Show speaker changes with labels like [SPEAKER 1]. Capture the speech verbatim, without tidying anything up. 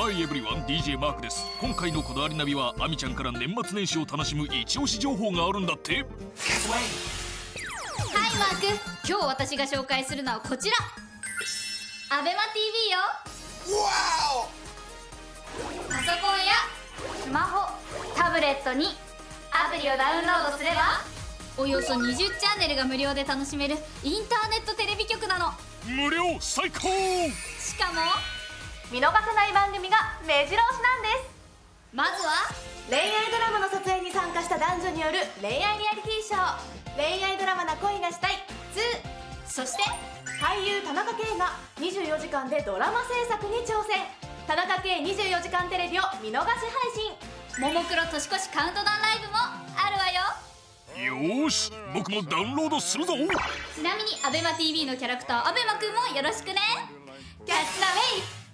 [SPEAKER 1] ハイエブリワン ディージェー マークです。今回のこだわりナビはアミちゃんから年末年始を楽しむ一押し情報があるんだって。はい
[SPEAKER 2] マーク、今日私が紹介するのはこちら、アベマ ティービー よ。パソコンやスマホ、タブレットにアプリをダウンロードすればおよそにじゅうチャンネルが無料で楽しめるインターネットテレビ局なの。
[SPEAKER 1] 無料最高。
[SPEAKER 2] しかも
[SPEAKER 3] 見逃せない番組が目白押しなんです。
[SPEAKER 2] まずは
[SPEAKER 3] 恋愛ドラマの撮影に参加した男女による恋愛リアリティショー、恋愛ドラマな恋がしたいツー。
[SPEAKER 2] そして
[SPEAKER 3] 俳優田中圭がにじゅうよじかんでドラマ制作に挑戦、田中圭にじゅうよじかんテレビを見逃し配信。
[SPEAKER 2] ももクロ年越しカウントダウンライブもあるわよ。
[SPEAKER 1] よーし、僕もダウンロードするぞ。
[SPEAKER 2] ちなみにアベマ ティービー のキャラクターアベマくんもよろしくね。キャッチザウェイ。